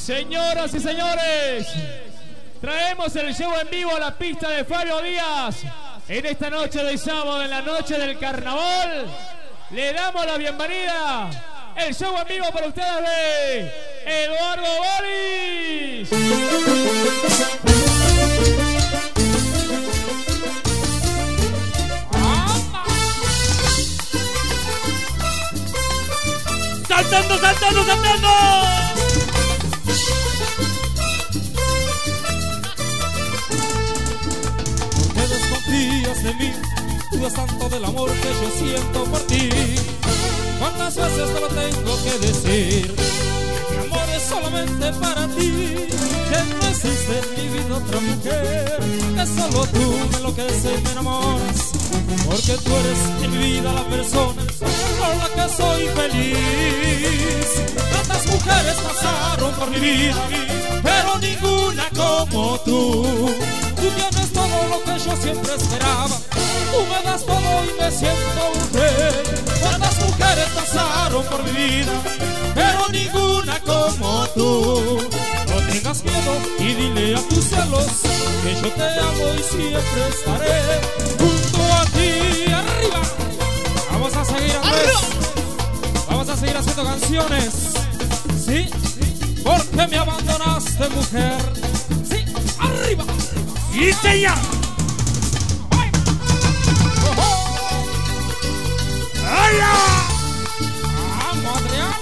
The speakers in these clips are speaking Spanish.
Señoras y señores, traemos el show en vivo a la pista de Fabio Díaz. En esta noche de sábado, en la noche del carnaval, le damos la bienvenida. El show en vivo para ustedes de Eduardo Boris. ¡Saltando, saltando, saltando! ¿Por qué desconfías de mí? Dudas tanto del amor que yo siento por ti. ¿Cuántas veces te lo tengo que decir? Que mi amor es solamente para ti. Que no existe en mi vida otra mujer. Que solo tú me enloqueces y me enamoras. Porque tú eres en mi vida la persona por la que soy feliz. Tantas mujeres pasaron por mi vida, pero ninguna como tú. Tú tienes todo lo que yo siempre esperaba. Tú me das todo y me siento mujer. Tantas mujeres pasaron por mi vida, pero ninguna como tú. No tengas miedo y dile a tus celos que yo te amo y siempre estaré junto a ti. ¡Arriba! Vamos a seguir, Andrés. Vamos a seguir haciendo canciones. ¿Sí? Porque me abandonaste, mujer. ¿Sí? ¡Arriba! ¡Sí, señor! ¡Hola! ¡Vamos, Adrián!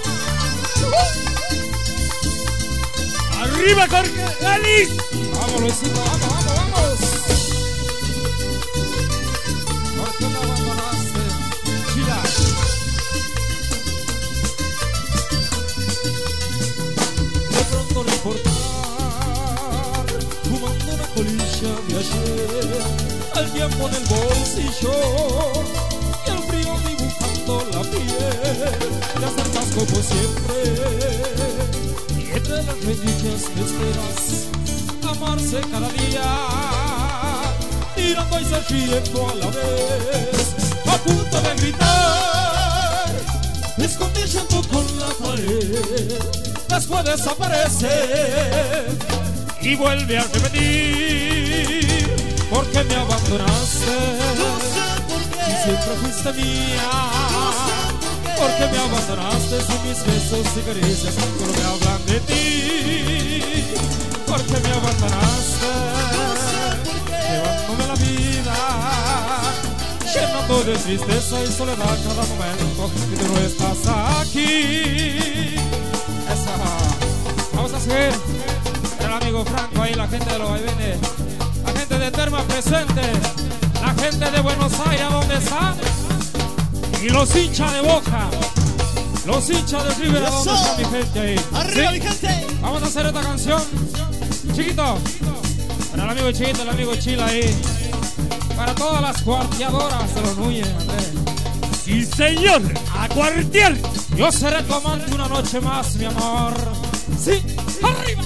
¡Arriba, Jorge! ¡Feliz! ¡Vamos, Luisito! ¡Vamos, vamos, vamos! ¿Por qué me abandonaste, Chila? De pronto no importar, fumando una colilla de ayer, el tiempo en el bolsillo y el frío dibujando la piel. Te acercas como siempre y entre las mejillas te esperas amarse cada día, tirando y sonriendo a la vez, a punto de gritar, escondiendo con la pared. Después desaparece y vuelve a repetir, porque me abandonaste. No sé por qué. Y siempre fuiste mía. No sé por qué. Porque me abandonaste y mis besos y caricias solo me hablan de ti. Porque me abandonaste, llevándome la vida, llenando de tristeza y soledad cada momento que tú no estás aquí. Esa. Vamos a seguir. El amigo Franco ahí, la gente de los vaivenes, la gente de Terma presente, la gente de Buenos Aires, ¿dónde están? Y los hinchas de Boca, los hinchas de River, ¿dónde está mi gente ahí? ¡Arriba, ¿Sí? mi gente! Vamos a hacer esta canción, chiquito, para el amigo Chiquito, el amigo Chila ahí, para todas las cuarteadoras de los Núñez, Andrés. ¡Sí, señor! ¡A cuartear! Yo seré tu amante una noche más, mi amor. ¡Sí! ¡Arriba!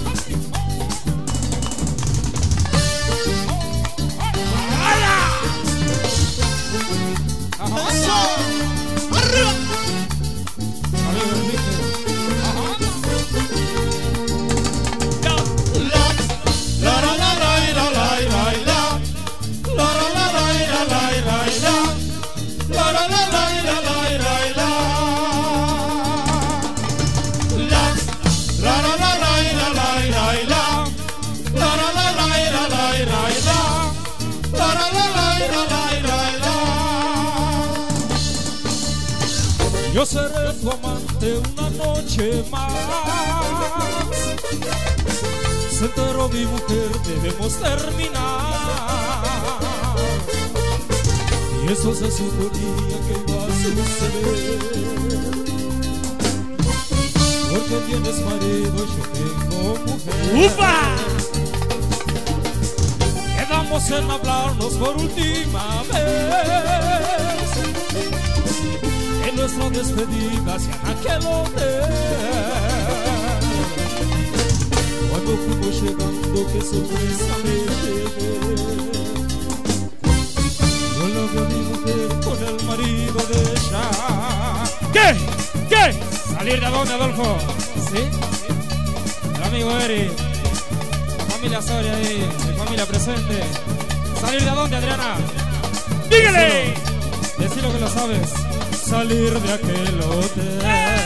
¡Eso! ¡Arriba! Amigo Enrique. La la la la la la la la. La la la la la la la la. La la la la la la la la. La la la la la la la la. La la la la la la la la. La la la la la la la la. Yo seré tu amante una noche más. Se enteró mi mujer, debemos terminar. Y eso se suponía que iba a suceder. Porque tienes marido, yo tengo mujer. ¡Upa! Quedamos en hablarnos por última vez en nuestra despedida hacia aquel hotel. Cuando fuimos llegando, que sorpresa me llevé. Yo lo vi a mi mujer con el marido de ella. ¿Qué? ¿Qué? ¿Salir de dónde, Adolfo? ¿Sí? El amigo amigo Eri, la familia Soria ahí, mi familia presente. ¿Salir de dónde, Adriana? ¡Dígale! Decilo que lo sabes. Salir de aquel hotel.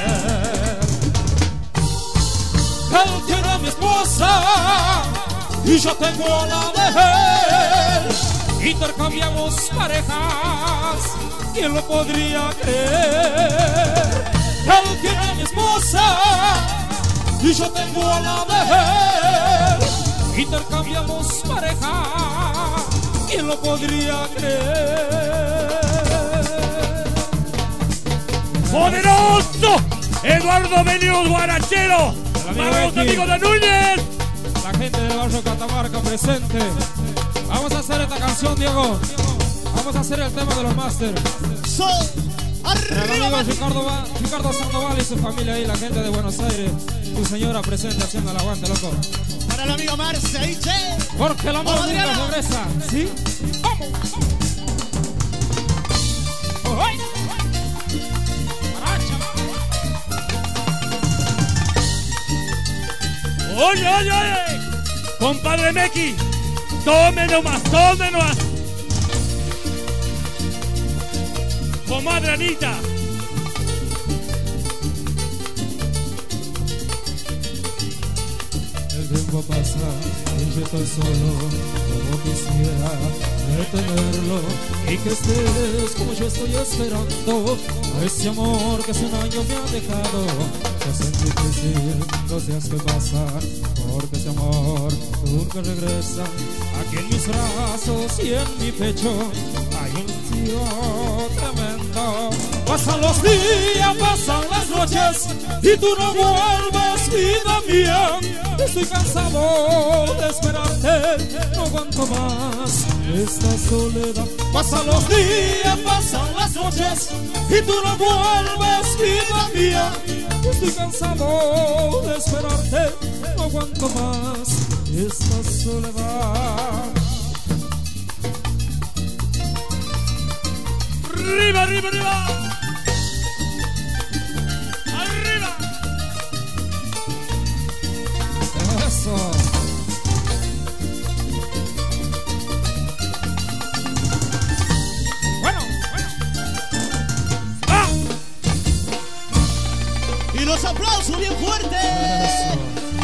Él tiene a mi esposa y yo tengo a la de él. Intercambiamos parejas, ¿quién lo podría creer? Él tiene a mi esposa y yo tengo a la de él. Intercambiamos parejas, ¿quién lo podría creer? ¡Poderoso! Eduardo Venido Guarachero. Para los amigos de Núñez. La gente del barrio Catamarca presente. Vamos a hacer esta canción, Diego. Vamos a hacer el tema de los máster. El amigo Ricardo Sandoval y su familia ahí, la gente de Buenos Aires. Tu señora presente haciendo el aguante, loco. Para el amigo Marce ahí, che. Porque el amor Vamos, nunca Adriana. regresa. ¿Sí? ¡Vamos! ¡Oh, ay! Oye, oye, oye. Compadre Meki. Tome nomás, tome nomás. Comadre Anita. El tiempo pasa y yo estoy solo, como quisiera detenerlo y que estés como yo estoy esperando a ese amor que hace un año me ha dejado. Se hace difícil los días que pasan porque ese amor nunca regresa. Aquí en mis brazos y en mi pecho hay un tío tremendo. Pasan los días, pasan las noches y tú no vuelves, vida mía. Estoy cansado de esperarte, no aguanto más esta soledad. Pasan los días, pasan las noches y tú no vuelves, vida mía. Estoy cansado de esperarte, no aguanto más esta soledad. ¡Arriba, arriba, arriba! ¡Arriba! Eso. Bueno. ¡Ah! Y los aplausos bien fuertes. Eso.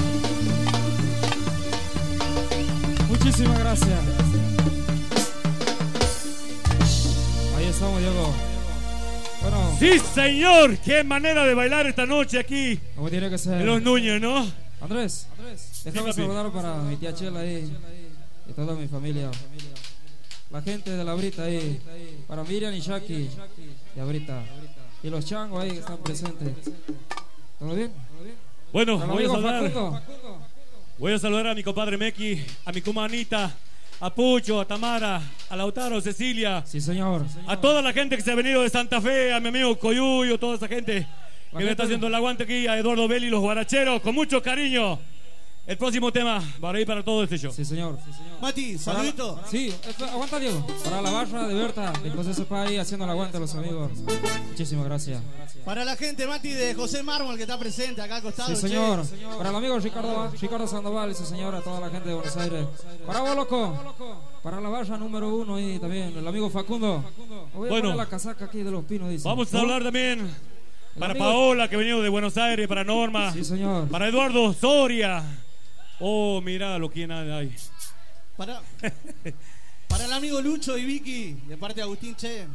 Muchísimas gracias. Ahí estamos, Diego. Bueno, Sí, señor. Qué manera de bailar esta noche aquí como tiene que ser. en Los Núñez, ¿no? Andrés, déjame papi. saludar para mi tía Chela ahí y toda mi familia. La gente de la Brita ahí, para Miriam y Jackie de Abrita. Y los changos ahí que están presentes. ¿Todo bien? Bueno, Para el voy a amigo saludar. Facundo. Voy a saludar a mi compadre Meki, a mi coma Anita, a Pucho, a Tamara, a Lautaro, Cecilia, Sí, señor. a toda la gente que se ha venido de Santa Fe, a mi amigo Coyuyo, toda esa gente que me está haciendo el aguante aquí, a Eduardo Belli, los guaracheros, con mucho cariño. El próximo tema para ir para todo este show. Sí, señor. Mati, Para- saludito. Sí, aguanta, Diego. Para la barra de Berta, de José Sepa ahí haciendo el aguante a los amigos. Muchísimas gracias. Para la gente, Mati, de José Mármol que está presente acá al costado. Sí, señor. che. Para el amigo Ricardo Sandoval y su señora, toda la gente de Buenos Aires. Para vos, loco. Para la barra número 1 y también el amigo Facundo. Voy a Bueno. poner la casaca aquí de los pinos, dice. Vamos a ¿No? hablar también para amigo- Paola, que ha venido de Buenos Aires, para Norma, Sí, señor. para Eduardo Soria. Oh, mira lo que hay. Para el amigo Lucho y Vicky, de parte de Agustín Che.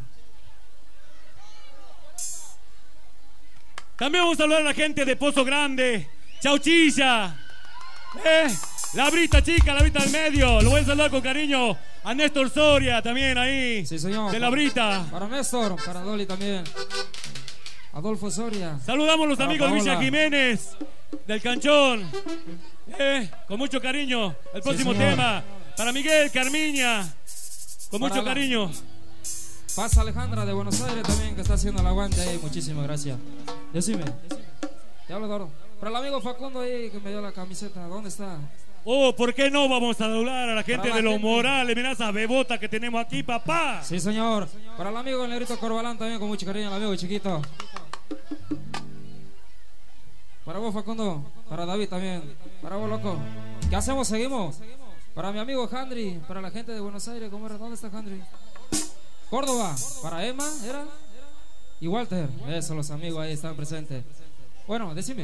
También vamos a saludar a la gente de Pozo Grande, Chauchilla, la Brita chica, la Brita del medio. Lo voy a saludar con cariño a Néstor Soria también ahí, Sí, señor. de la Brita. Para Néstor, para Dolly también. Adolfo Soria. Saludamos a los Para amigos de Villa Paola. Jiménez, del Canchón. Con mucho cariño. El próximo señor. tema para Miguel Carmiña, con Para mucho la- cariño. Paz Alejandra de Buenos Aires también, que está haciendo el aguante ahí. Muchísimas gracias. Decime. Te hablo, Eduardo. Para el amigo Facundo ahí que me dio la camiseta. ¿Dónde está? Oh, ¿por qué no vamos a saludar a la gente Para la de los gente. Morales? Mirá esa bebota que tenemos aquí, papá. Sí, señor. Para el amigo el negrito Corbalán también, con mucho cariño, el amigo chiquito. Para vos, Facundo. Para David también. Bravo, loco. ¿Qué hacemos? Seguimos. Para mi amigo Handry, para la gente de Buenos Aires, ¿cómo era? ¿Dónde está Handry? Córdoba, para Emma, ¿era? Y Walter, eso, los amigos ahí están presentes. Bueno, decime.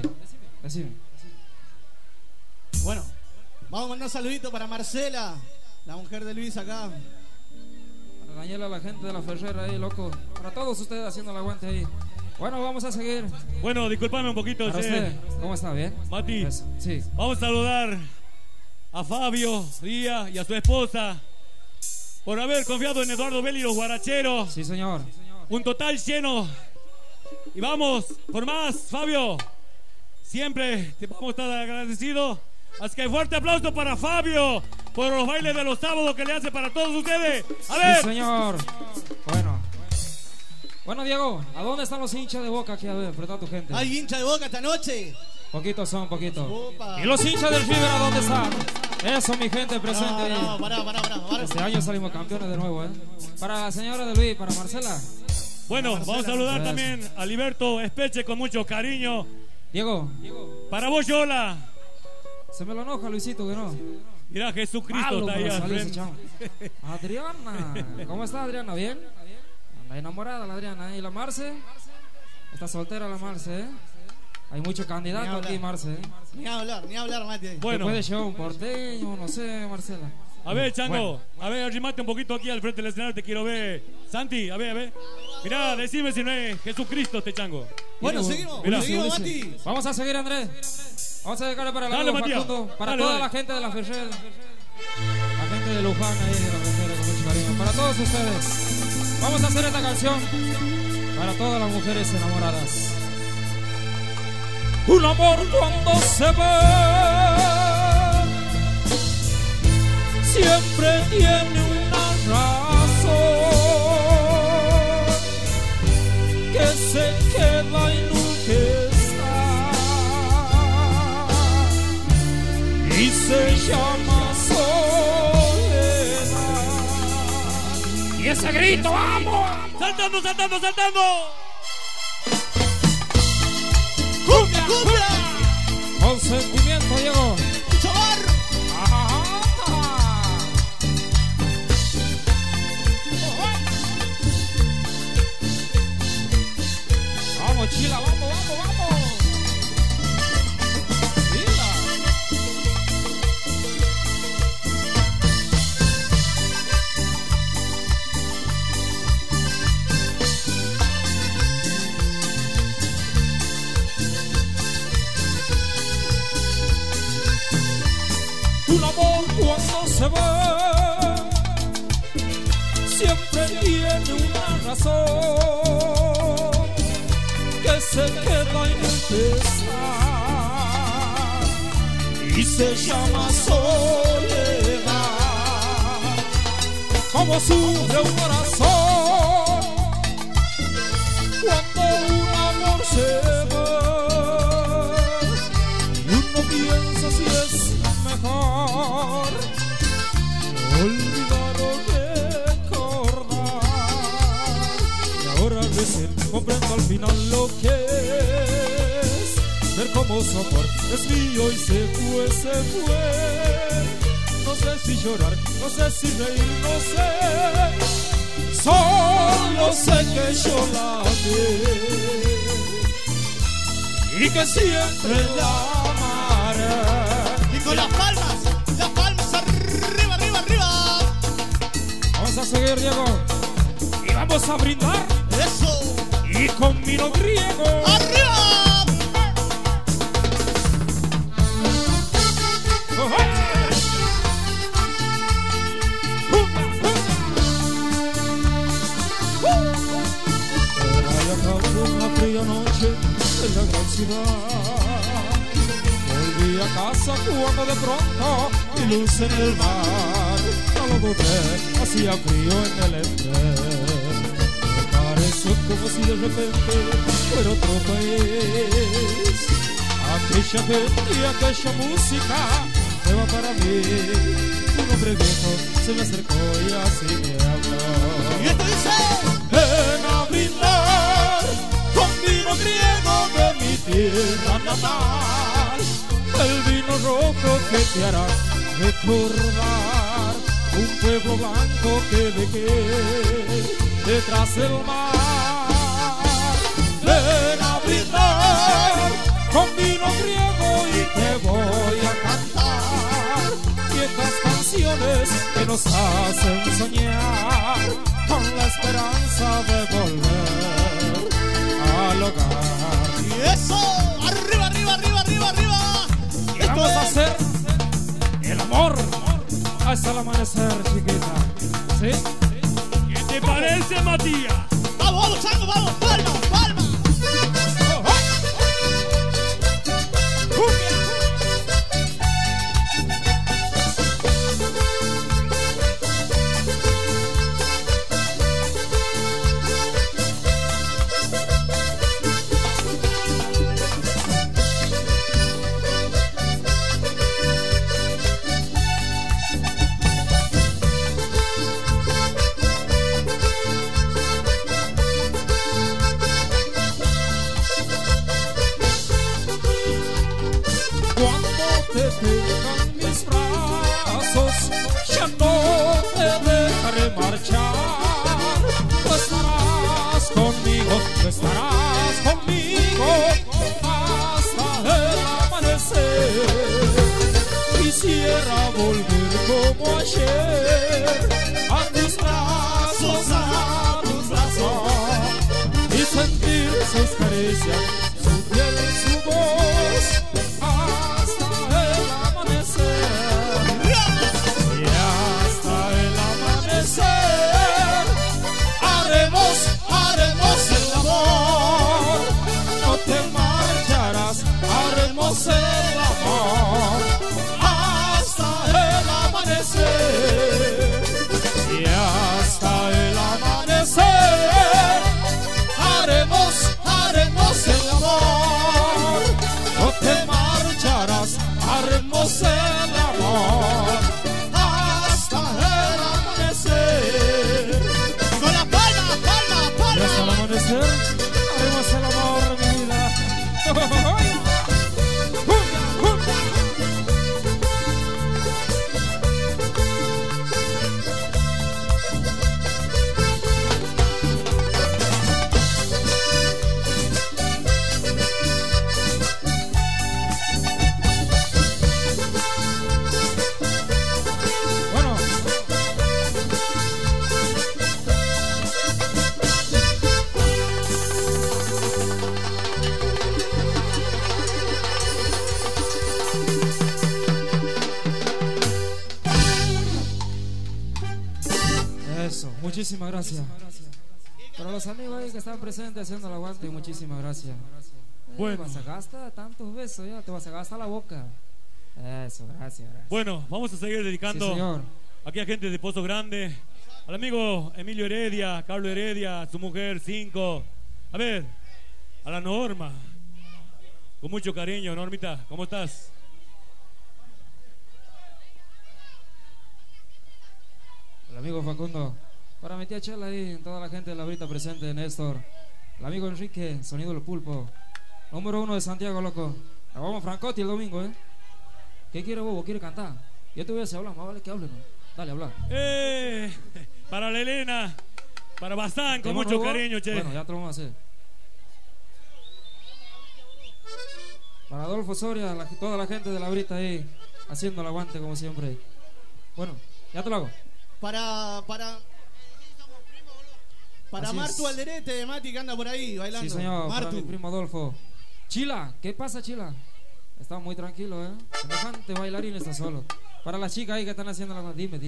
Bueno, vamos a mandar un saludito para Marcela, la mujer de Luis acá. Para Daniela, la gente de la Ferrera ahí, loco. Para todos ustedes haciendo el aguante ahí. Bueno, vamos a seguir. Bueno, disculpame un poquito, Para usted, ¿cómo está? ¿Bien? Mati, Eso, sí. vamos a saludar a Fabio Díaz y a su esposa por haber confiado en Eduardo Belli y los guaracheros. Sí, señor. Un total lleno. Y vamos por más, Fabio. Siempre te vamos a estar agradecidos. Así que fuerte aplauso para Fabio por los bailes de los sábados que le hace para todos ustedes. A ver. Sí, señor. Bueno, Diego, ¿a dónde están los hinchas de Boca aquí? A ver, frente a tu gente. ¿Hay hincha de Boca esta noche? Poquitos son, poquitos. Opa. ¿Y los hinchas del River a dónde están? Eso, mi gente presente ahí. No, pará. Este año salimos campeones de nuevo, ¿eh? Para la señora de Luis, para Marcela. Bueno, vamos a saludar también a Liberto Espeche con mucho cariño. Diego. Para vos, Yola. Se me lo enoja, Luisito, que no. Mira, Jesucristo Malo, está ahí pero al salió ese frente. chavo. Adriana. ¿Cómo está Adriana? ¿Bien? Anda enamorada la Adriana, ¿eh? ¿Y la Marce? Está soltera la Marce, ¿eh? Hay muchos candidatos aquí, Marce, ¿eh? Ni hablar, Mati. Bueno. ¿Te puede llevar un porteño? No sé, Marcela. A ver, Chango, Bueno. a ver, arrimate un poquito aquí al frente del escenario, te quiero ver. Santi, a ver. Mirá, decime si no es Jesucristo este Chango. Bueno, Mira, seguimos, mira. Mati. Vamos a seguir, Andrés. Vamos a dedicarle para el Dale, amigo Matías. Facundo, para Dale, toda dale. la gente de la Ferrer, la gente de Luján ahí de la Ferrer, con mucho cariño, para todos ustedes. Vamos a hacer esta canción para todas las mujeres enamoradas. Un amor cuando se ve siempre tiene una razón que se queda y nunca está, y se llama soledad. Y ese grito, ¡vamos! ¡Saltando! ¡Cumbia! Con sentimiento, Diego. ¡Chavar! Ajá. Vamos, Chila, vamos. Chila. Un amor cuando se va siempre tiene una razón que se queda en el pesar y se llama soledad. Como sufre un corazón cuando un amor se va y uno piensa si es mejor olvidar o recordar. Y ahora recién comprendo al final lo que es ver como su amor es mío y se fue. No sé si llorar, no sé si reír, no sé. Solo sé que yo la amé y que siempre la amaré. Y con las palmas arriba. Vamos a seguir, Diego. Y vamos a brindar. Eso. Y con vino griego. ¡Arriba! Una fría noche en la gran ciudad, volví a casa cuando de pronto vi luz en el mar. No lo dudé, hacía frío en el entrar. Me pareció como si de repente fuera otro país. Aquella gente y aquella música nueva para mí. Un hombre viejo se me acercó y así me habló. Y esto dice: ven a brindar con vino griego de mi tierra natal. El vino rojo que te hará recordar un pueblo blanco que dejé detrás del mar. Ven a brindar con vino griego y te voy a cantar viejas canciones que nos hacen soñar con la esperanza de volver al hogar. Y eso, arriba, arriba, arriba, arriba, arriba. Y vamos a hacer el amor hasta el amanecer, chiquita. ¿Sí? ¿Qué te parece, Matías? Vamos, vamos, chango, vamos, palma, palma. Tengan mis brazos, ya no te dejaré marchar. Tú estarás conmigo hasta el amanecer. Quisiera volver como ayer a tus brazos, y sentir sus caricias, su piel, su voz. Haremos el amor. No te marcharás, haremos el amor Hasta el amanecer. y hasta el amanecer. Haremos el amor. No te marcharás, haremos el amor Hasta el amanecer. Con la palma, palma, y palma. hasta el amanecer. Haremos el amor, mi vida. Bueno, eso, muchísimas gracias. Para los amigos ahí que están presentes haciendo el aguante, muchísimas gracias. Bueno. Vas a gastar tantos besos ya, te vas a gastar la boca. Eso, gracias, gracias. Bueno, vamos a seguir Sí, dedicando señor. aquí a gente de Pozo Grande, al amigo Emilio Heredia, Carlos Heredia, su mujer, 5. A ver, a la Norma, con mucho cariño. Normita, ¿cómo estás? El amigo Facundo. Para mi tía Chela ahí, toda la gente de la brita presente, Néstor. El amigo Enrique, Sonido del Pulpo. Número 1 de Santiago, loco. Nos vamos a Francotti el domingo, ¿eh? ¿Qué quiere Bobo? ¿Quiere cantar? Yo te voy a hacer hablar, más vale que hable, ¿no? Dale, habla. Para la Elena, para Bazán, con mucho cariño, che. Bueno, ya te lo vamos a hacer. Para Adolfo Soria, toda la gente de la brita ahí, haciendo el aguante como siempre. Bueno, ya te lo hago. Para Así Martu es. Alderete de Mati que anda por ahí bailando. Sí, señor, para Martu. mi primo Adolfo. Chila, ¿qué pasa, Chila? Está muy tranquilo, ¿eh? Semejante bailarín está solo. Para las chicas ahí que están haciendo la... Dime.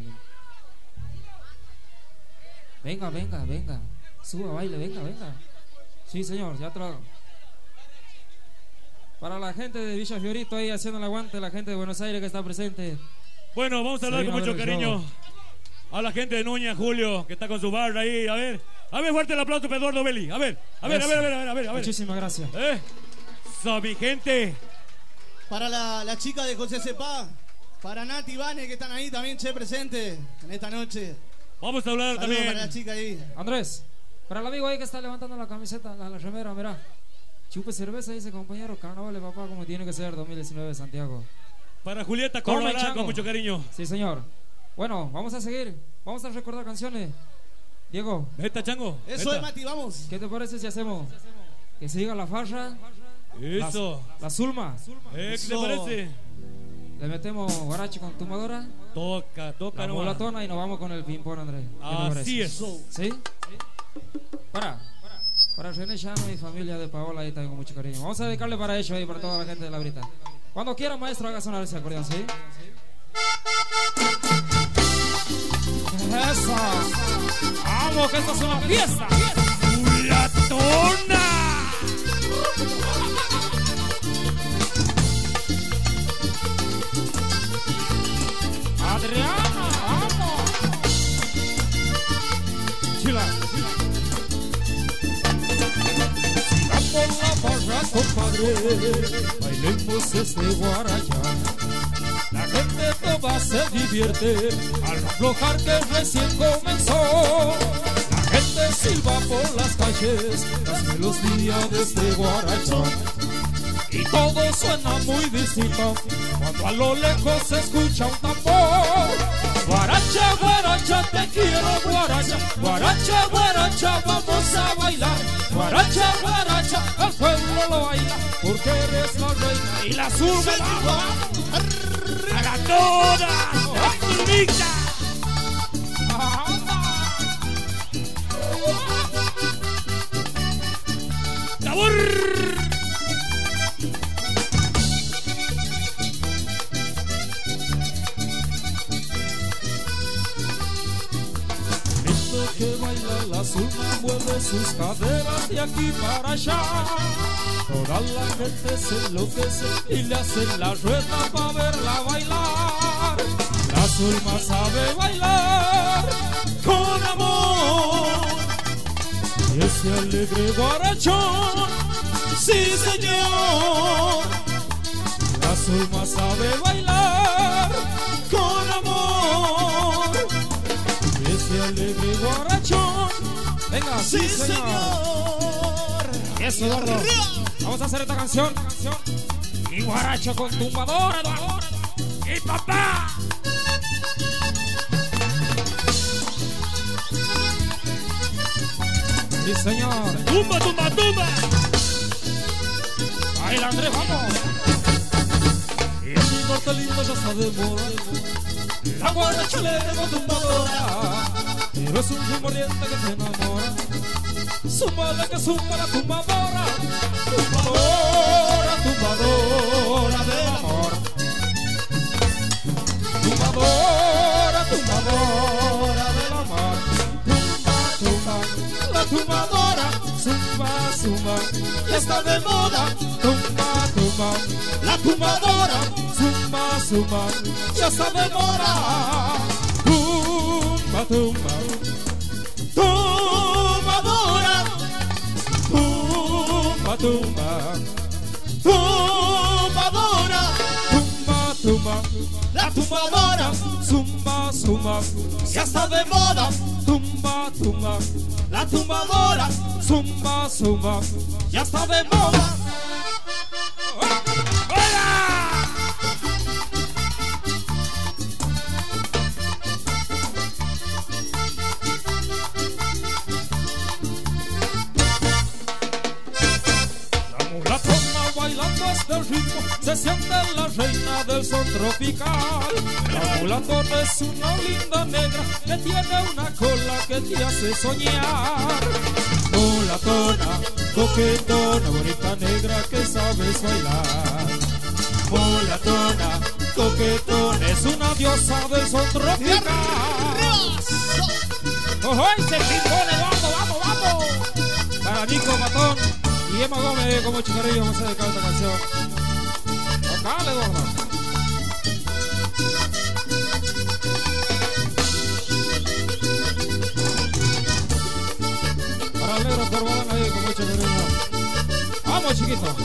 Venga. Suba, baile, venga. Sí, señor, ya te lo hago. Para la gente de Villa Fiorito ahí haciendo el aguante, la gente de Buenos Aires que está presente. Bueno, vamos a hablar Sí, con a ver mucho el cariño show. a la gente de Nuña, Julio, que está con su barra ahí. A ver, fuerte el aplauso para Eduardo Belli. A ver. Muchísimas gracias. So, mi gente. Para la chica de José Cepá. Para Nati y Vane que están ahí también, che, presente en esta noche. Vamos a hablar Saludos también. para la chica ahí. Andrés, para el amigo ahí que está levantando la camiseta, la remera, mirá. Chupe cerveza, dice compañero, carnaval de papá como tiene que ser 2019 Santiago. Para Julieta Come, Corralán, chango. con mucho cariño. Sí, señor. Bueno, vamos a seguir. Vamos a recordar canciones. Diego, Vete, chango. Eso vete. es, Mati, vamos. ¿qué te parece si hacemos que siga la farra? Eso. La Zulma. ¿Qué te Eso. parece? Le metemos guarache con tumbadora, Toca, toca la nomás. mulatona y nos vamos con el ping-pong, Andrés. ¿Qué te parece? Así es. ¿Sí? Para René Chano y familia de Paola, ahí tengo mucho cariño. Vamos a dedicarle para ellos y para toda la gente de La Brita. Cuando quiera, maestro, haga sonar ese acordeón, ¿sí? ¡Eso! ¡Vamos, que esto es una fiesta! ¡Mulatona! ¡Adriana, vamos! ¡Chila! Sigamos la barra, compadre, bailemos este guarachá. La gente toda se divierte al aflojar que recién comenzó. La gente silba por las calles las melodías de este guarachá. Y todo suena muy distinto cuando a lo lejos se escucha un tambor. Guaracha, guaracha, te quiero guaracha. Guaracha, guaracha, vamos a bailar. Guaracha, guaracha, el pueblo lo baila porque eres la reina y la Zulma. ¡Para todas! ¡Zulmita! ¡Sabor! Que baila la Zulma, mueve sus caderas de aquí para allá. Toda la gente se enloquece y le hacen la rueda para verla bailar. La Zulma sabe bailar con amor. Y ese alegre guarachón, sí señor. La Zulma sabe bailar con amor. Ese alegre guarachón. Venga, sí, señor. Eso, Eduardo. Vamos a hacer esta canción. Y guaracho con tumbadora, Eduardo. Y papá. Sí, señor. ¡Tumba, tumba, tumba! Baila, Andrés, vamos. Y el norte lindo ya está de moda. La guaracha alegre con tumbadora. Pero es un ritmo ardiente que te enamora. Súmale que zumba la tumbadora. Tumbadora, tumbadora del amor. Tumbadora, tumbadora del amor. Tumba, tumba, la tumbadora. Zumba, zumba, ya está de moda. Tumba, tumba, la tumbadora. Zumba, zumba, ya está de moda. Tumba, tumba, tumbadora. Tumba, tumba, tumbadora. Tumba, tumba, la tumbadora. Zumba, zumba, ya está de moda. Tumba, tumba, la tumbadora. Zumba, zumba, ya está de moda. Bailando este ritmo se siente la reina del son tropical. La mulatona es una linda negra que tiene una cola que te hace soñar. Mulatona, coquetona, bonita negra que sabes bailar. Mulatona, coquetona, es una diosa del son tropical. ¡Ojo! ¡Se pone! ¡Vamos, vamos, vamos! Para Nico Matón y Emma Gómez, como chicarillo, vamos a dedicar esta canción. Tocale, gordo. Para el negro Corbalán ahí, con mucho cariño. Vamos, chiquito.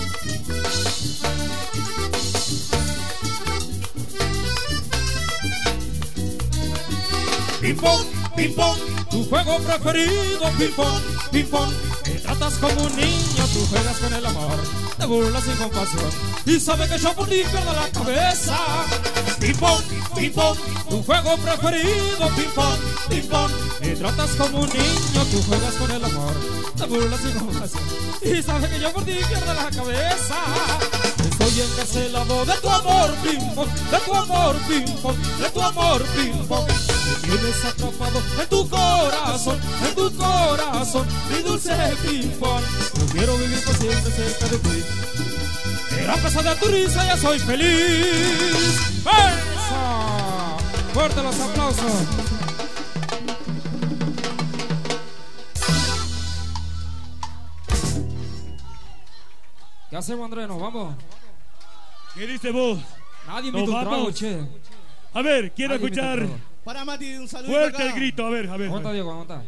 Ping pong, ping pong, tu juego preferido, ping pong, ping pong. Te tratas como un niño, tú juegas con el amor. te burlas sin compasión y sabe que yo por ti pierdo la cabeza. Ping pong, tu juego preferido. Ping pong, me tratas como un niño, tú juegas con el amor, te burlas sin compasión y sabe que yo por ti pierdo la cabeza. Estoy encarcelado de tu amor, ping pong, de tu amor, ping pong, de tu amor, ping pong. Me tienes atrapado en tu corazón, mi dulce ping pong. Yo quiero vivir por siempre cerca de ti. A pesar de tu risa ya soy feliz. ¡Venza! Fuerte los aplausos. ¿Qué hacemos, Andrés? ¿Nos vamos? ¿Qué dice vos? Nadie invita un trago, che. A ver, quiero escuchar. Para Mati, un saludo. Fuerte el grito, a ver. Aguanta, Diego, aguanta.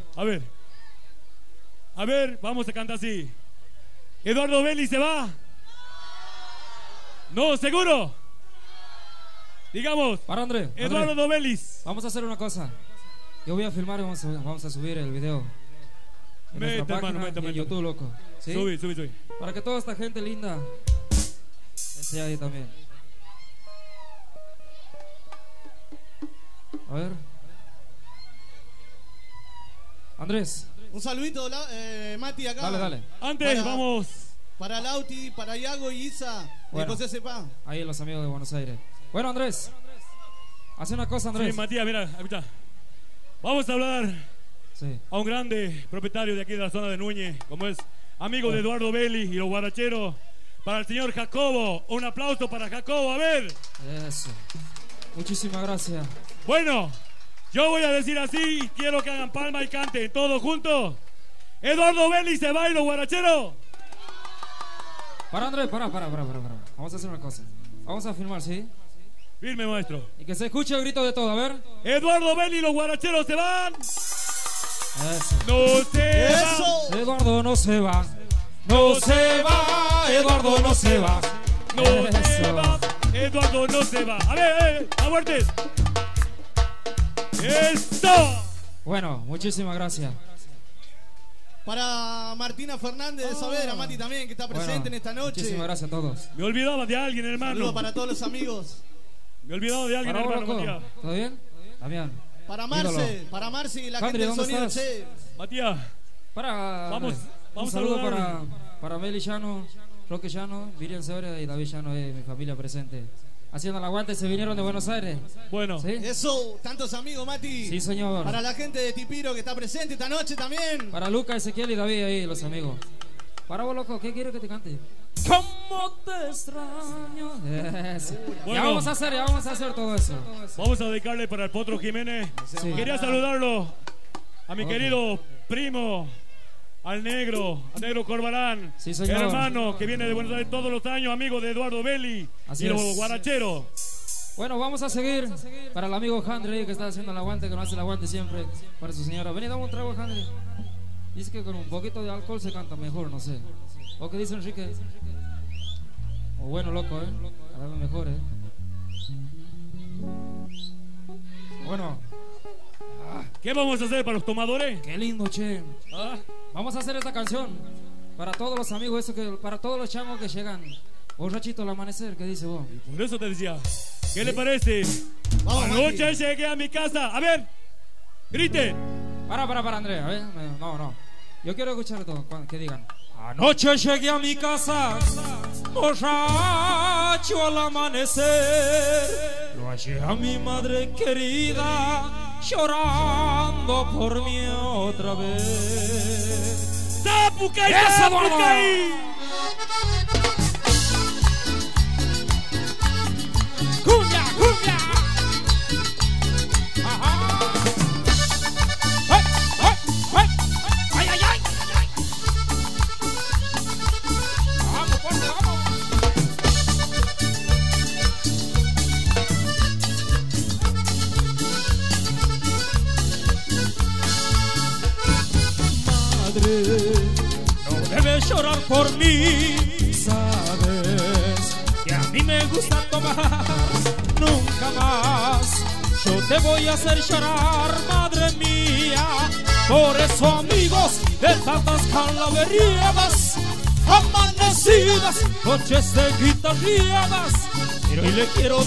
A ver, vamos a cantar así. ¿Eduardo Belli se va? No, ¿seguro? Digamos. Para Andrés. Eduardo Vélez. Vamos a hacer una cosa. Yo voy a filmar y vamos a subir el video. En YouTube, loco. ¿Sí? Subí. Para que toda esta gente linda esté ahí también. A ver. Andrés. Un saludito, Mati, acá. Dale. Antes, vamos. Para Lauti, para Iago y Isa. Bueno, José Sepa. Ahí los amigos de Buenos Aires. Bueno, Andrés. Hace una cosa, Andrés. Sí, Matías, mira, escucha. Vamos a hablar a un grande propietario de aquí de la zona de Núñez, como es amigo de Eduardo Belli y los guaracheros. Para el señor Jacobo. Un aplauso para Jacobo, a ver. Eso. Muchísimas gracias. Bueno, yo voy a decir así, quiero que hagan palma y canten todos juntos. Eduardo Belli se va y los guaracheros. Para, Andrés, para. Vamos a hacer una cosa. Vamos a filmar, ¿sí? Firme, maestro. Y que se escuche el grito de todo, a ver. Eduardo Belli y los guaracheros se van. Eso. No se va. Eduardo no se va. No se va. Eduardo no se va. No se va. Eduardo no se va. A ver, aguartes. ¡Esto! Bueno, muchísimas gracias. Para Martina Fernández de Saavedra, Mati también, que está presente en esta noche. Muchísimas gracias a todos. Me olvidaba de alguien, hermano. Saludos para todos los amigos. Me olvidaba de alguien, hermano, Matías. ¿Todo bien? Damián. Para Marce y la gente del sonido, che. Matías. Vamos un a saludo saludar. para Meli Llano, Roque Llano, Miriam Seoria y David Llano, mi familia presente. Haciendo el aguante, se vinieron de Buenos Aires. Bueno. ¿Sí? Eso, tantos amigos, Mati. Sí, señor. Para la gente de Tipiro que está presente esta noche también. Para Luca, Ezequiel y David ahí, los amigos. Para vos, loco, ¿qué quieres que te cante? ¿Cómo te extraño? Bueno, ya vamos a hacer todo eso. Vamos a dedicarle para el Potro Jiménez. Sí. Quería saludarlo a mi querido primo, al negro Corbalán, sí, señor. hermano que viene de Buenos Aires todos los años, amigo de Eduardo Belli y los guaracheros. Bueno, vamos a seguir para el amigo Jandre que está haciendo el aguante, que no hace el aguante siempre para su señora. Vení, dame un trago, Jandre. Dice que con un poquito de alcohol se canta mejor, no sé. ¿O qué dice Enrique? O bueno, loco, a ver mejor, Bueno. ¿Qué vamos a hacer para los tomadores? Qué lindo, che. Vamos a hacer esta canción para todos los amigos, para todos los changos que llegan borrachitos al amanecer. ¿Qué dice vos? Por eso te decía, ¿qué le parece? Vamos, Anoche Mati. llegué a mi casa. A ver, griten. Para, Andrés. A ver, no. Yo quiero escuchar todo, que digan. Anoche llegué a mi casa, borracho al amanecer. Lo hallé a mi madre querida, llorando por mí otra vez. ¡Zapucay! ¡Cumbia! ¡Ajá! ¡Ay! ¡Vamos, fuerte, vamos! Madre, no debes llorar por mí. Sabes que a mí me gusta tomar. Nunca más yo te voy a hacer llorar, madre mía. Por eso, amigos, de tantas calaverías amanecidas, noches de guitarreadas. Y le quiero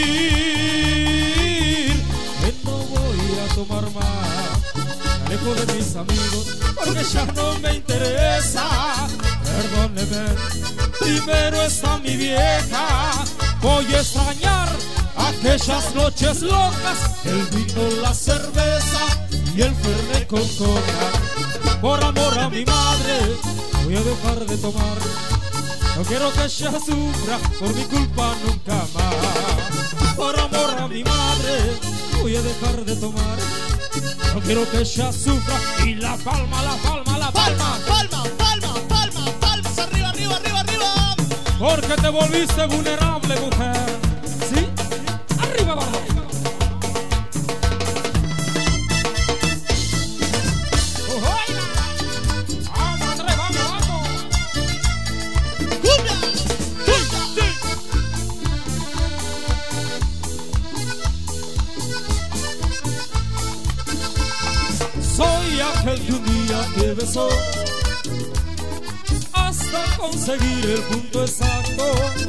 decir que no voy a tomar más, me alejo de mis amigos porque ya no me interesa. Perdóneme, primero está mi vieja, voy a extrañar aquellas noches locas, el vino, la cerveza y el fernet con coca. Por amor a mi madre voy a dejar de tomar, no quiero que ella sufra por mi culpa nunca más. Por amor a mi madre voy a dejar de tomar, no quiero que ella sufra. Y la palma, la palma, la palma, Palma, palma, palma, palmas, arriba, arriba, arriba, arriba. porque te volviste vulnerable, mujer. ¿Sí? Arriba, vamos. Vamos, Andrés, vamos, vamos. ¡Cumbia! Soy aquel que un día te besó hasta conseguir el punto exacto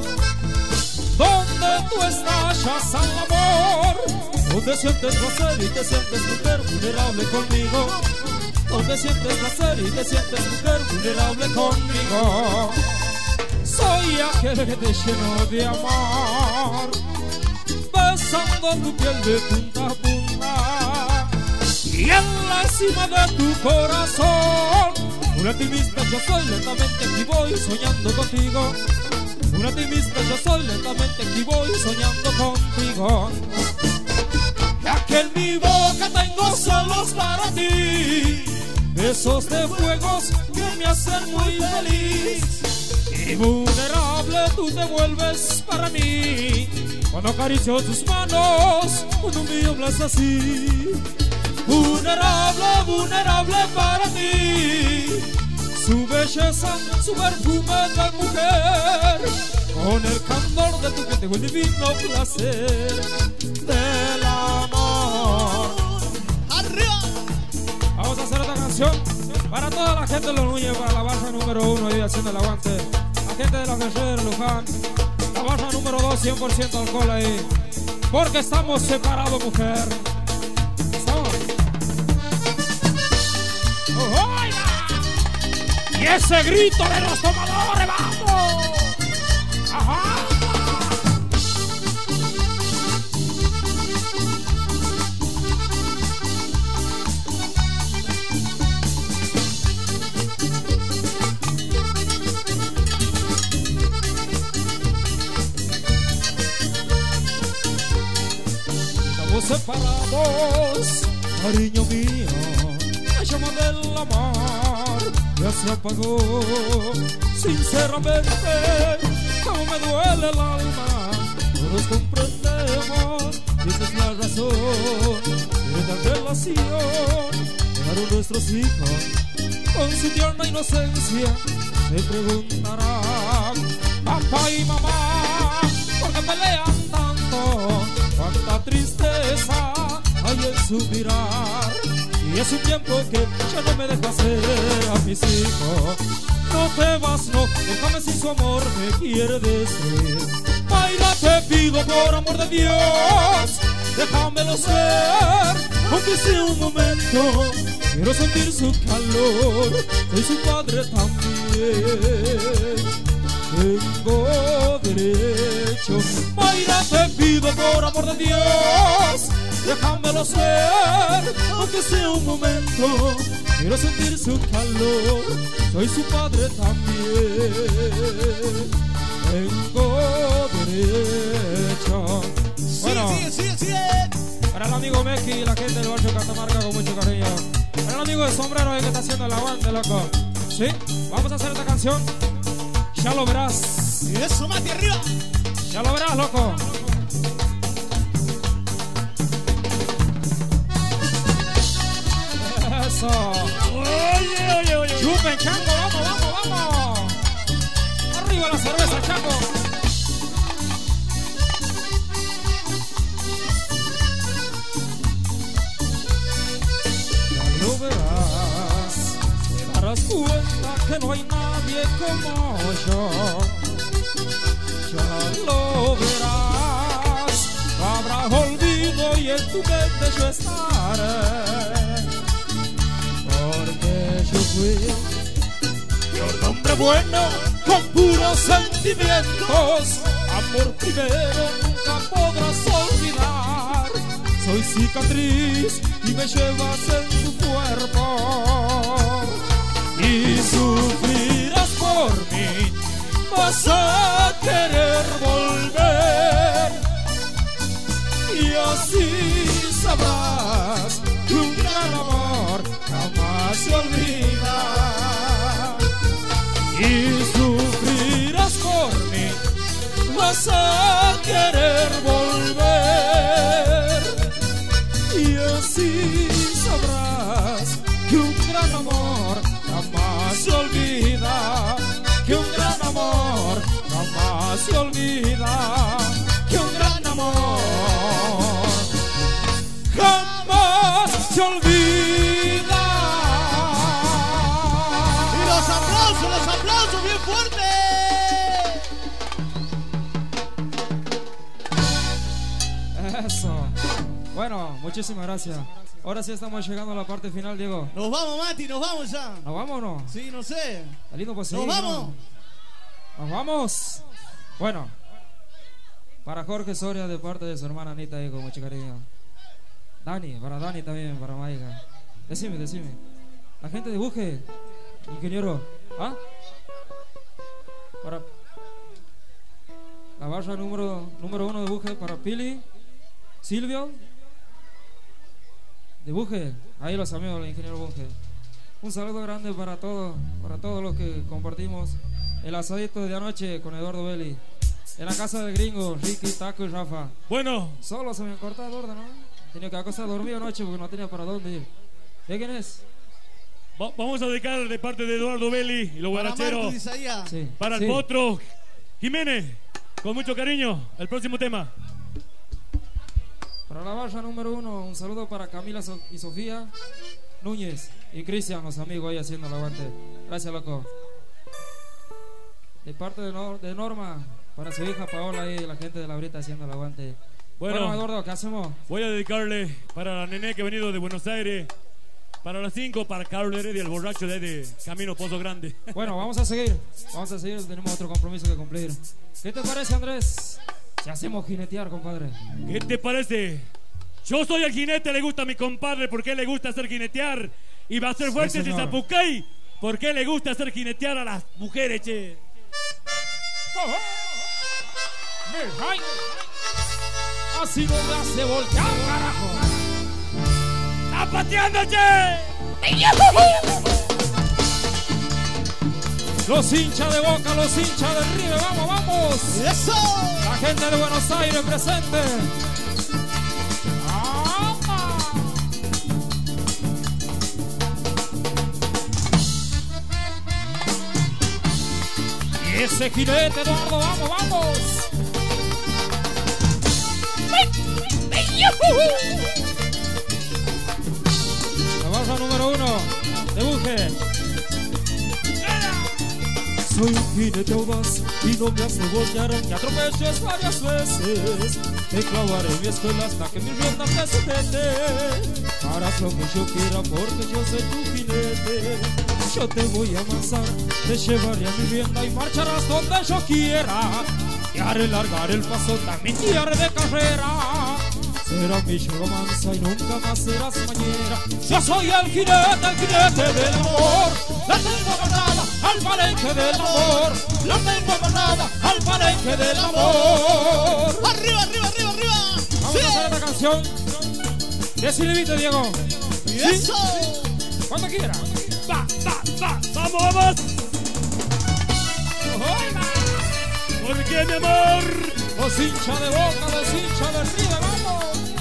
donde tú estallas al amor, donde sientes placer y te sientes mujer vulnerable conmigo, donde sientes placer y te sientes mujer vulnerable conmigo. Soy aquel que te llenó de amor, besando tu piel de punta a punta, y en la cima de tu corazón, un optimista yo soy, lentamente aquí voy soñando contigo. Un optimista yo soy, lentamente aquí voy soñando contigo. Ya que en mi boca tengo solos para ti, besos de fuegos que me hacen muy feliz. Y vulnerable tú te vuelves para mí, cuando acaricio tus manos, cuando me hablas así. Vulnerable, vulnerable para ti, su belleza, su perfume de mujer, con el candor de tu que tengo el divino placer del amor. ¡Arriba! Vamos a hacer esta canción para toda la gente de Los Núñez, para la barra número 1 y haciendo el aguante, la gente de la Guerrero, Luján, la barra número 2, 100% alcohol ahí, porque estamos separados, mujer. ¿Estamos? Y ese grito de los tomadores, vamos. Ajá. Estamos separados, cariño mío, la llama del amor ya se apagó. Sinceramente, como me duele el alma, no nos comprendemos, y esa es la razón de esta relación. Dejaron nuestros hijos con su tierna inocencia, me preguntarán, papá y mamá, ¿por qué pelean tanto? Cuánta tristeza hay en su mirar. Y es un tiempo que ya no me deja hacer a mis hijos. No te vas, no, déjame si su amor me quiere decir. Mayra, te pido por amor de Dios, déjamelo ser, aunque sea un momento. Quiero sentir su calor, soy su padre también. Tengo derecho. Mayra, te pido por amor de Dios, déjamelo ser, aunque sea un momento. Quiero sentir su calor, soy su padre también. Tengo derecho. Bueno, Sigue. para el amigo Meki y la gente del barrio Catamarca con mucho cariño. Para el amigo de sombrero que está haciendo el aguante, loco. ¿Sí? Vamos a hacer esta canción. Ya lo verás. Y eso, Mati, arriba. Ya lo verás, loco. Eso. Oye. Chupen, Chango, vamos. Arriba la cerveza, Chango. Ya lo verás, te darás cuenta que no hay nadie como yo. Ya lo verás, habrá olvido y en tu mente yo estaré. Porque yo fui un hombre bueno con puros sentimientos. Amor primero nunca podrás olvidar. Soy cicatriz y me llevas en tu cuerpo. Y sufrirás por mí, vas a querer volver. Y así sabrás que un gran amor jamás se olvida. Y sufrirás por mí, vas a querer volver. Y así sabrás que un gran amor jamás se olvida. Que un gran amor jamás se olvida. Que un gran amor jamás se olvida. Y los aplausos bien fuertes. Eso. Bueno, muchísimas gracias. Ahora sí estamos llegando a la parte final, Diego. Nos vamos, Mati, nos vamos ya. ¿Nos vamos o no? Sí, no sé. Está lindo pues Nos seguir, vamos. ¿no? Nos vamos. Bueno, para Jorge Soria de parte de su hermana Anita, con mucho cariño. Dani, para Dani también, para Maiga. Decime. La gente de Buje, ingeniero. ¿Ah? Para la barra número 1 de Buje, para Pili, Silvio, de Buje, ahí los amigos del ingeniero Buje. Un saludo grande para todos los que compartimos el asadito de anoche con Eduardo Belli en la casa del gringo, Ricky, Taco y Rafa. Bueno, Solo se me cortó Eduardo, ¿no? Tenía que acostar dormido anoche porque no tenía para dónde ir. ¿De quién es? vamos a dedicar de parte de Eduardo Belli y los Para guaracheros Marcos Isaías. Sí. para sí. el potro Jiménez, con mucho cariño. El próximo tema. Para la barra número 1, un saludo para Camila y Sofía Núñez y Cristian, los amigos ahí haciendo el aguante. Gracias, loco. De parte de Norma, para su hija Paola y la gente de la Brita haciendo el aguante. Bueno, Eduardo, ¿qué hacemos? Voy a dedicarle para la nené que ha venido de Buenos Aires. Para las 5, para Carlos Heredia, el borracho de Camino Pozo Grande. Bueno, vamos a seguir, tenemos otro compromiso que cumplir. ¿Qué te parece, Andrés? Si hacemos jinetear, compadre. ¿Qué te parece? Yo soy el jinete, le gusta a mi compadre porque le gusta hacer jinetear. Y va a ser fuerte Sí, de señor. Zapucay porque le gusta hacer jinetear a las mujeres, che. Así no me hace voltear, carajo. ¡Está pateando, che! Los hinchas de Boca, los hinchas de River, vamos, vamos. ¡Eso! La gente de Buenos Aires presente. Y ese jinete, Eduardo, vamos, vamos. La barra número 1 de Buje. Soy un jinete audaz y no me hace voltear aunque atropelles varias veces. Te clavaré mi escuela hasta que mi rienda te sujete. Harás lo que yo quiera porque yo soy tu jinete. Yo te voy a amasar, te llevaré a mi rienda y marcharás donde yo quiera. Te haré largar el paso, también te haré de carrera. Será mi romanza y nunca más serás mañera. Yo soy el jinete del amor. La tengo amarrada al palenque del amor. La tengo amarrada al palenque del amor. ¡Arriba, arriba, arriba, arriba! Vamos a hacer esta canción de Silvito, Diego. ¡Y eso! Cuando quiera. ¡Vamos, vamos! ¿Por qué, mi amor? Los hinchas de Boca, los hinchas de River, vamos.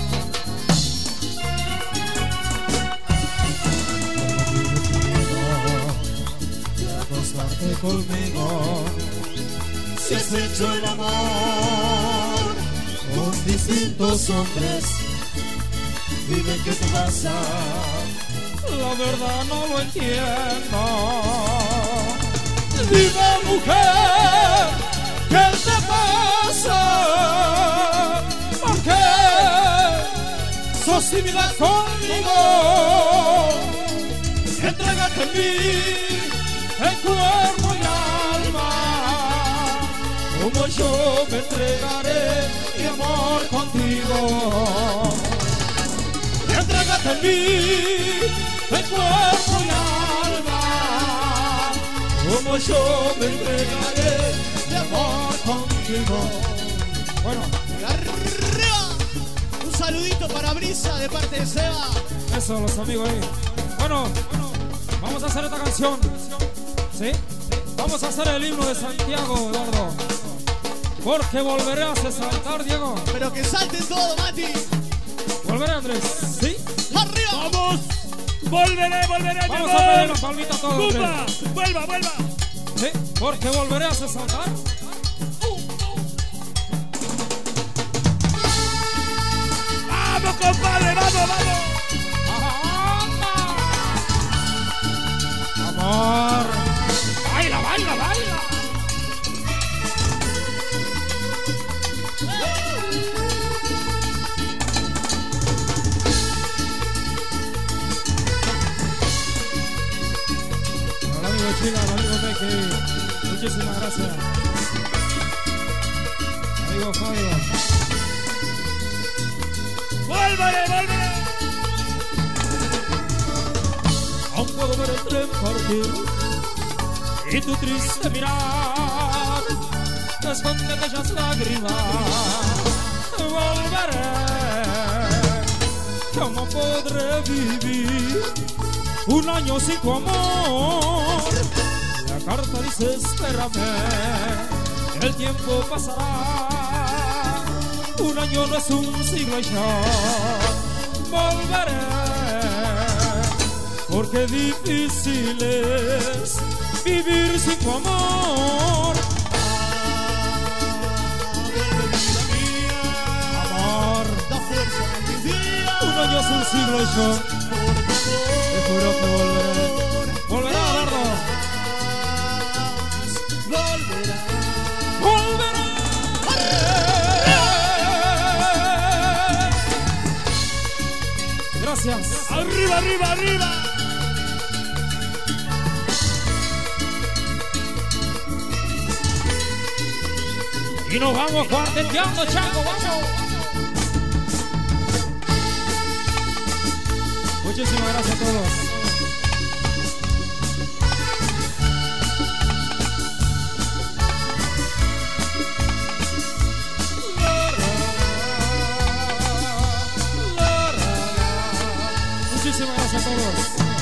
De acostarte conmigo, Si has hecho el amor con distintos hombres, dime qué te pasa. la verdad no lo entiendo. Dime, mujer, ¿qué te pasa? ¿Por qué sos tímida conmigo? Entrégate en mí, en cuerpo y alma, como yo me entregaré mi amor contigo. Entrégate en mí, en cuerpo y alma, como yo me entregaré mi amor contigo. Bueno, ¡Arriba! Un saludito para Brisa de parte de Seba. eso, los amigos ahí. Bueno, vamos a hacer esta canción. ¿Sí? Vamos a hacer el himno de Santiago, Eduardo. Porque volveré a saltar, Diego. Pero que salten todo, Mati. Volveré, Andrés. ¿Sí? ¡Arriba! ¡Vamos! ¡Volveré, volveré, mi Vamos amor! a pedir una palmita a todos. ¡Cupa! Andrés. ¡Vuelva, vuelva! ¿Sí? Porque volveré a saltar. ¡Vamos, compadre! ¡Vamos, vamos! Amor. Baila, baila, baila. Hola, amigo Chila, hola, amigo Becky. Muchísimas gracias. Amigo Fabio. ¡Vuélvale, vuélvale! Aún puedo ver el tren partir y tu triste mirar esconde aquellas lágrimas. Volveré, ¿cómo podré vivir un año sin tu amor? La carta dice espérame, el tiempo pasará. Un año no es un siglo y ya volveré. Porque difícil es vivir sin tu amor. Amor, Da fuerza a mis días. un año es un siglo y yo te juro que volveré. Volverá, Eduardo. Volverá. Volverá. Gracias. ¡Arriba, arriba, arriba! Y nos vamos cuarteteando, Chaco, vamos. Muchísimas gracias a todos. Muchísimas gracias a todos.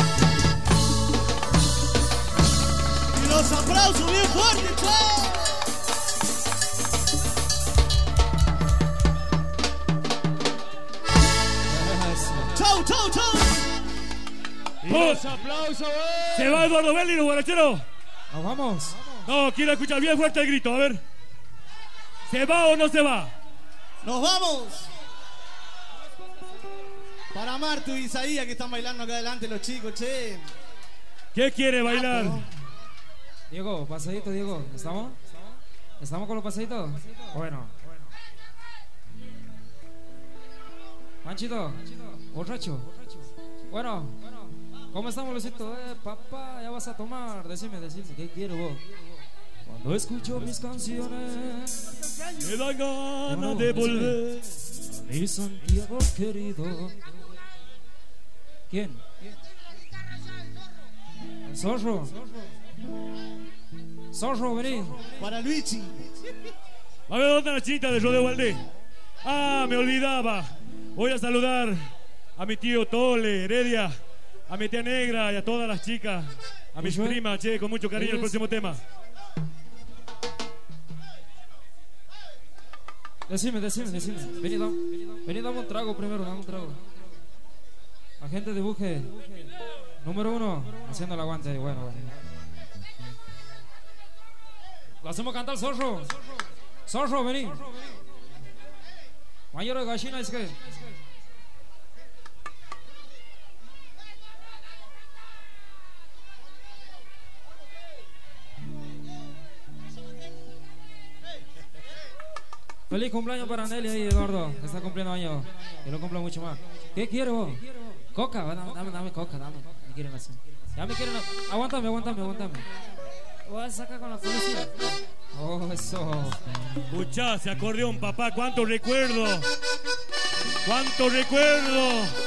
Y los aplausos bien fuertes, chao. Chau, chau, chau. Y los aplausos, ¡Se va Eduardo Belli, los guaracheros! Nos vamos. No, quiero escuchar bien fuerte el grito, a ver. ¿Se va o no se va? Nos vamos. Para Martu y Isaías que están bailando acá adelante los chicos, che. ¿Qué quiere bailar? Diego, pasadito, Diego. ¿Estamos? ¿Estamos con los pasaditos? Bueno. Manchito, borracho. Bueno, ¿cómo estamos, Luisito? Papá, ya vas a tomar. Decime, ¿qué quieres vos? Cuando escucho mis canciones, Me dan ganas de volver. mi Santiago querido. ¿Quién? El zorro. Zorro, vení. Para Luigi. A ver, ¿dónde está la chinita de Rodeo Valdés? Ah, me olvidaba. Voy a saludar a mi tío Tole, Heredia, a mi tía Negra y a todas las chicas, a mis Mucho, primas, che, con mucho cariño el próximo tema. Decime. Vení, dame un trago primero, dame un trago. Agente de Buje, número 1, haciendo el aguante. Bueno. Lo hacemos cantar, zorro. Zorro, vení. Mayor de gallina, es que. Feliz cumpleaños para Nelly ahí, Eduardo, que está cumpliendo años. Que lo cumpla mucho más. ¿Qué quiere vos? Coca, dame coca, dame. Me quieren hacer. Ya me quieren. Aguántame. Voy a sacar con la policía. Oh, eso. Escuchá, ese acordeón, papá, cuánto recuerdo. Cuánto recuerdo.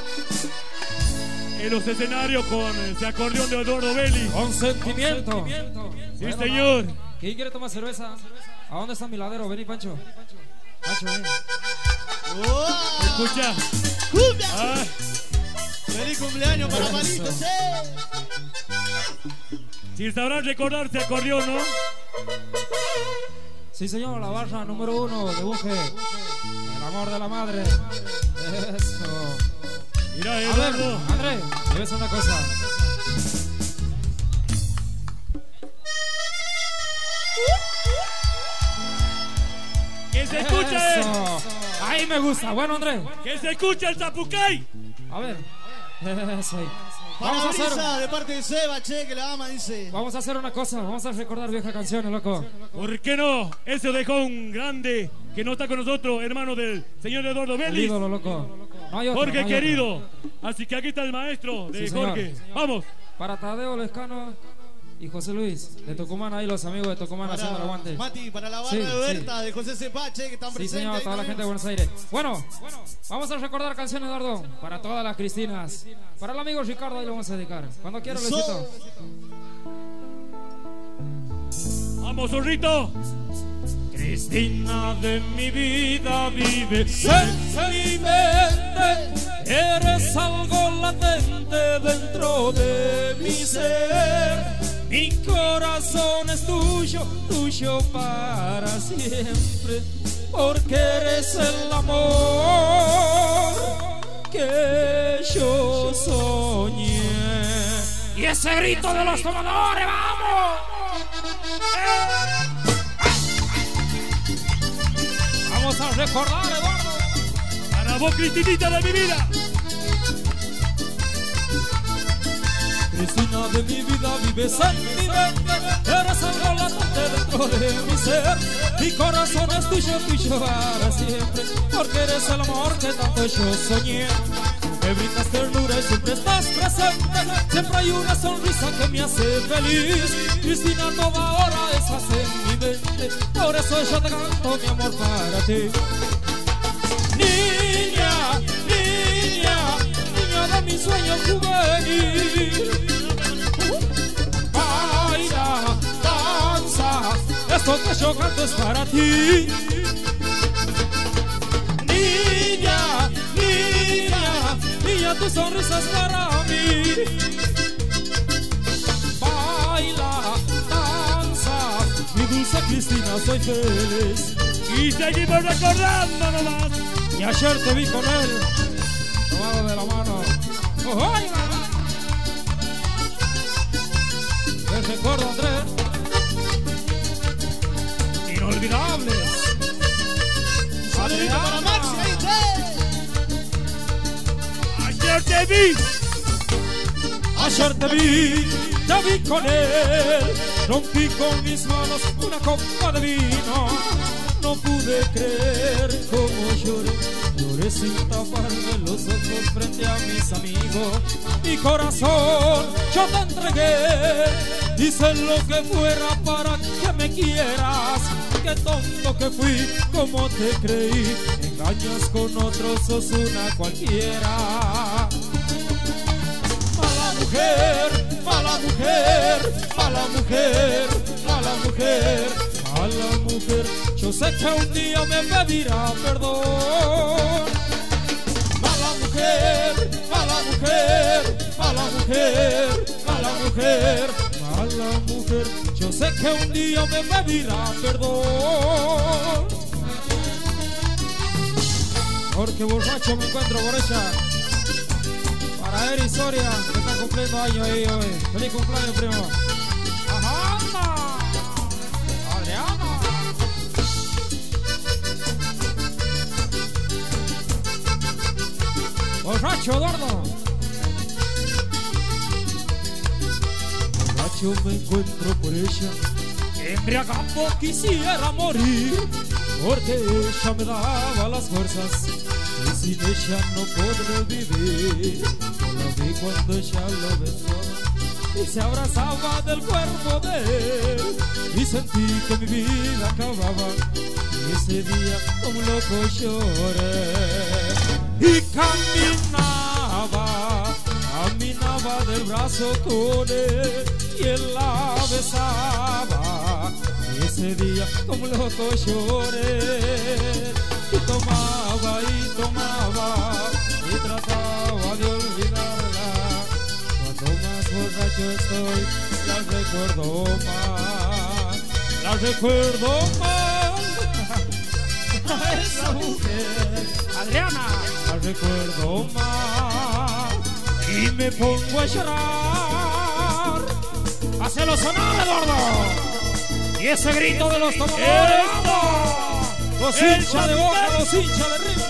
En los escenarios con ese acordeón de Eduardo Belli. Con sentimiento. Sí, Bueno, señor. ¿Quién quiere tomar cerveza? ¿A dónde está mi ladero? Vení, Pancho. Ven. Escucha. ¡Cumbia! Ah, ¡Feliz cumpleaños para Palito! Eso. ¡Sí! si sabrán recordar ese acordeón, ¿no? Sí, señor, la barra número 1 de Buje. El amor de la madre. Eso. Mira, A ver, Eduardo. André, te ves una cosa. Que se escuche. Eso. Ahí me gusta. Bueno, André. Que se escuche el zapucay. A ver. Eso. Para Vamos a hacer. Brisa, de parte de Seba, che, que la ama, dice. Vamos a hacer una cosa. Vamos a recordar viejas canciones, loco. ¿Por qué no? Eso dejó un grande que no está con nosotros, hermano del señor Eduardo El Belli. ídolo, loco. No hay otro, Jorge no hay querido. otro. Así que aquí está el maestro de Sí, señor. Jorge. Vamos. Para Tadeo Lescano y José Luis de Tucumán, ahí los amigos de Tucumán haciendo el aguante. Mati, para la barra Sí, de Berta, de José Cepache, que están Sí, presentes. señor, ahí toda la gente de también. Buenos Aires. Bueno, vamos a recordar canciones, Eduardo, para todas las Cristinas. Para el amigo Ricardo, ahí lo vamos a dedicar. Cuando quiera, Eso. besito. Vamos, zorrito. Cristina de mi vida, vives en mi mente, eres algo latente dentro de mi ser. Mi corazón es tuyo, tuyo para siempre, porque eres el amor que yo soñé. Y ese grito de los tomadores, vamos. Vamos a recordar, Eduardo. Para vos, Cristinita de mi vida. Cristina de mi vida, vives en mi mente, eres algo latente dentro de mi ser. Mi corazón es tuyo, tuyo para siempre, porque eres el amor que tanto yo soñé. Me brindas ternura y siempre estás presente, siempre hay una sonrisa que me hace feliz. Cristina, toda hora estás en mi mente, por eso yo te canto mi amor para ti. Niña, niña, niña de mi sueño juvenil, baila, danza, esto que yo canto es para ti. Niña, niña, niña, tu sonrisa es para mí. Baila, danza, mi dulce Cristina, soy feliz. Y seguimos recordando nomás. Y ayer te vi con él, tomado de la mano. ¡Oh, ay, mamá! Te recuerdo, Andrés. Inolvidables. Saludito para Maxi, ahí, che. Ayer te vi. Ayer te vi con él, rompí con mis manos una copa de vino. No pude creer cómo lloré, lloré sin taparme los ojos frente a mis amigos. Mi corazón yo te entregué, hice lo que fuera para que me quieras. Qué tonto que fui, como te creí, engañas con otros, sos una cualquiera. Mala mujer, mala mujer, mala mujer, mala mujer, mala mujer. Yo sé que un día me pedirá perdón. Mala mujer, mala mujer, mala mujer, mala mujer, mala mujer. Yo sé que un día me pedirá perdón. Porque borracho me encuentro por ella. Para Eri Soria, que está cumpliendo años ahí hoy. Feliz cumpleaños, primo. Ajá, Adriana. Borracho, Eduardo. Borracho me encuentro por ella. Embriagado quisiera morir. porque ella me daba las fuerzas y sin ella no podré vivir. La vi cuando ella lo besó y se abrazaba del cuerpo de él, y sentí que mi vida acababa, y ese día como un loco lloré. Y caminaba del brazo con él, y él la besaba, y ese día como un loco lloré. Y tomaba y trataba de olvidarla. Cuando más borracho estoy, la recuerdo más, la recuerdo más. A esa mujer, Adriana, la recuerdo más y me pongo a llorar. Hacelo sonar, Eduardo. Y ese grito de los tomadores, los hinchas de Boca, los hinchas de River.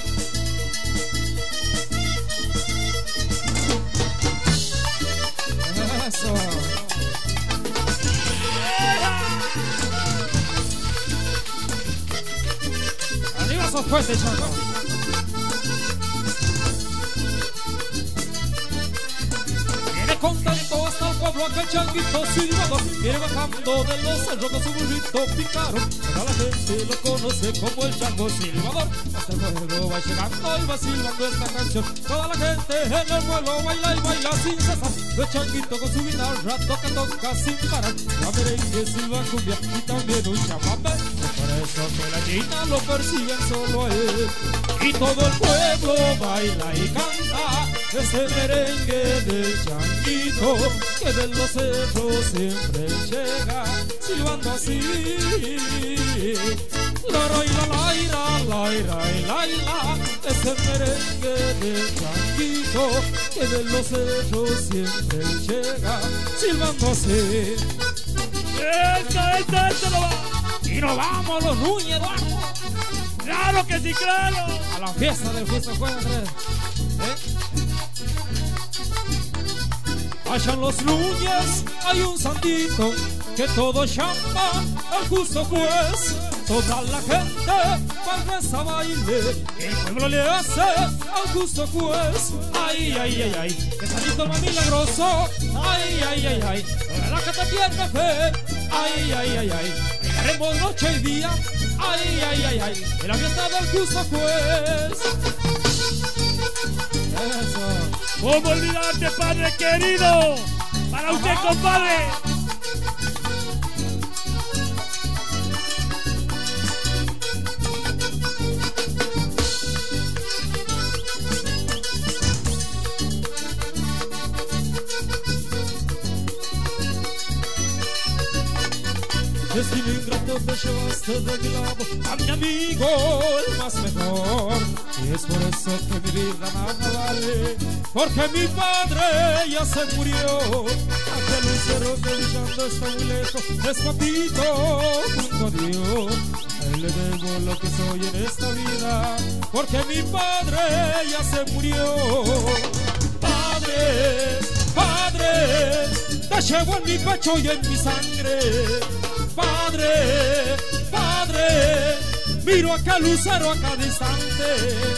Eso. Arriba esos puentes, Chaco. Viene contento hasta el pueblo aquel changuito silbador. Viene bajando de los cerros con su burrito picaro. Toda la gente lo conoce como el chango silbador. Hasta el pueblo va llegando y va silbando esta canción. Toda la gente en el pueblo baila y baila sin cesar. El changuito con su guitarra toca sin parar. La merengue silba cumbia y también un chamamé. Por eso que la china lo persiguen solo a él. Y todo el pueblo baila y canta ese merengue del changuito que de los cerros siempre llega silbando así. La raila, ese merengue del changuito que de los cerros siempre llega silbando así. ¡Esta no va! Y nos vamos los Núñez, Eduardo. ¡Claro que sí, claro! A la fiesta del Fiesta Juega, Andrés. Allá en los Núñez hay un santito que todo llama al justo juez. Toda la gente para baile, el pueblo le hace al justo juez. Ay, ay, ay, ay, que santito el más milagroso. Ay, ay, ay, ay, toda la gente tiene fe. Ay, ay, ay, ay, bailaremos noche y día. Ay, ay, ay, ay, en la fiesta del justo juez. Eso. ¿Cómo olvidarte, padre querido? Para usted, compadre. Destino ingrato, te llevaste de mi lado a mi amigo, el más mejor. Y es por eso que mi vida nada vale, porque mi padre ya se murió. Aquel lucero que brillando está muy lejos, es papito junto a Dios. A él le debo lo que soy en esta vida, porque mi padre ya se murió. Padre, padre, te llevo en mi pecho y en mi sangre. Padre, padre, miro aquel lucero a cada instante.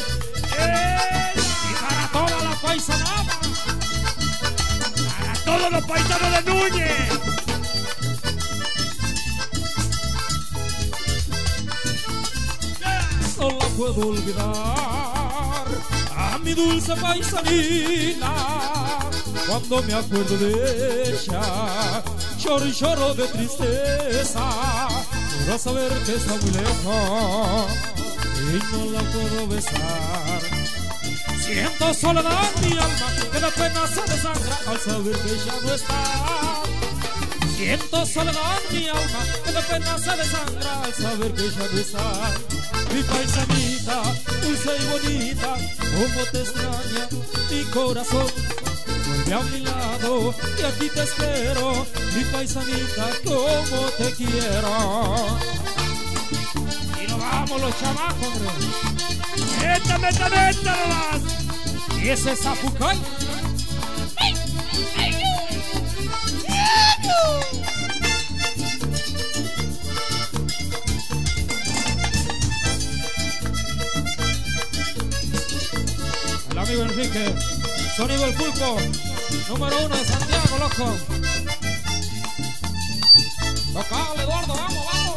Y para toda la paisanada, para todos los paisanos de Núñez. No la puedo olvidar a mi dulce paisanina. Cuando me acuerdo de ella, lloro y lloro de tristeza. Puedo saber que está muy lejos y no la puedo besar. Siento soledad en mi alma, que de pena se desangra al saber que ella no está. Siento soledad en mi alma, que de pena se desangra al saber que ella no está. Mi paisanita, dulce y bonita, cómo te extraña mi corazón. Vuelve a mi lado y aquí te espero, mi paisanita, como te quiero. Y nos vamos los chamacos, ¡Meta nomás! Y ese Zapucay. amigo Enrique. Sonido El Pulpo, número 1 de Santiago, loco. Tocale, Eduardo, vamos, vamos.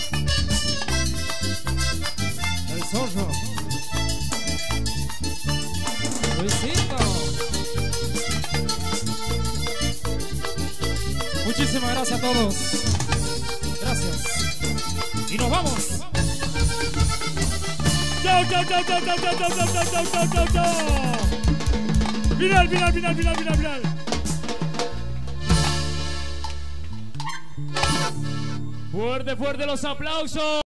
El Zorro. Luisito. Muchísimas gracias a todos. Gracias. Y nos vamos. Chao, chao, chao, chao, chao, chao, chao, chao, chao, chao, chao, chao. Final, final, final, final, final, final. Fuerte, fuerte los aplausos.